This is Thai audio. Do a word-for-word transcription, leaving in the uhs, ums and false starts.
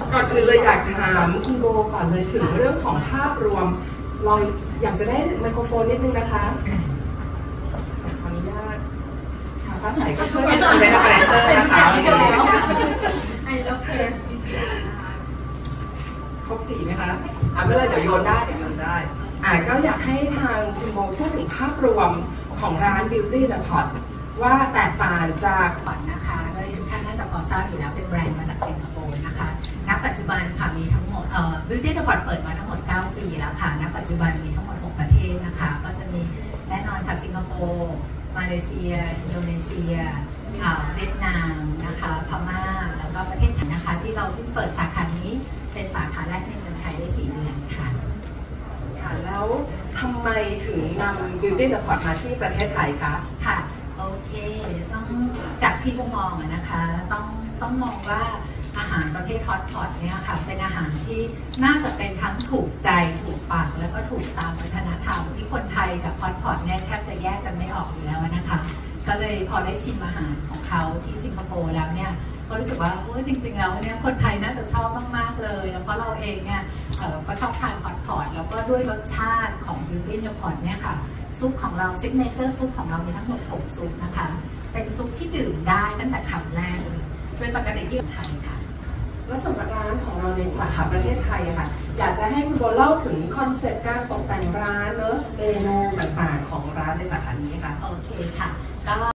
ก่อนอื่นเลยอยากถามคุณโบก่อนเลยถึงเรื่องของภาพรวมเราอยากจะได้ไมโครโฟนนิดนึงนะคะขออนุญาตค่ะฟ้าใสก็ช่วยเป็นเบนเรเซอร์นะคะไอ้แล้วเพลงมีสีครบสีไหมคะอ่ะไม่เป็นไรเดี๋ยวโยนได้เดี๋ยวโยนได้อ่ะก็อยากให้ทางคุณโบพูดถึงภาพรวมของร้าน Beauty Depot ว่าแตกต่างจากก่อนนะคะโดยทุกท่านน่าจะพอทราบอยู่แล้วเป็นแบรนด์มาจากสิงคโปร์นะคะณปัจจุบันค่ะมีทั้งหมดเอ่อ Beauty Depot เปิดมาทั้งหมดเก้าปีแล้วค่ะณปัจจุบันมีทั้งหมดหกประเทศนะคะก็จะมีแน่นอนค่ะสิงคโปร์มาเลเซียอินโดนีเซียเวียดนามนะคะพม่าแล้วก็ประเทศไทยนะคะที่เราเพิ่งเปิดสาขานี้เป็นสาขาแรกในเมืองไทยได้สี่เดือนค่ะค่ะแล้วทำไมถึงนำ Beauty Depot มาที่ประเทศไทยคะค่ะโอเคต้องจากที่มุมมองนะคะต้องต้องมองว่าอาหารประเภทฮอตพอตเนี่ยค่ะเป็นอาหารที่น่าจะเป็นทั้งถูกใจถูกปากแล้วก็ถูกตามวัฒนธรรมที่คนไทยกับฮอตพอตเนี่ยแทบจะแยกกันไม่ออกอยู่แล้วนะคะก็เลยพอได้ชิมอาหารของเขาที่สิงคโปร์แล้วเนี่ยก็รู้สึกว่าโอ้ยจริงๆแล้วเนี่ยคนไทยน่าจะชอบมากๆเลยแล้วเพราะเราเองเนี่ยก็ชอบทานฮอตพอตแล้วก็ด้วยรสชาติของ Beauty Depot เนี่ยค่ะซุปของเราซิกเนเจอร์ซุปของเรามีทั้งหมดหกซุปนะคะเป็นซุปที่ดื่มได้ตั้งแต่คำแรกเลยโดยปกติที่ไทยค่ะแล้วสำหรับร้านของเราในสาขาประเทศไทยค่ะอยากจะให้คุณโบเล่าถึงคอนเซ็ปต์การตกแต่งร้านเนอะเมนูต่างๆของร้านในสาขานี้ค่ะโอเคค่ะก็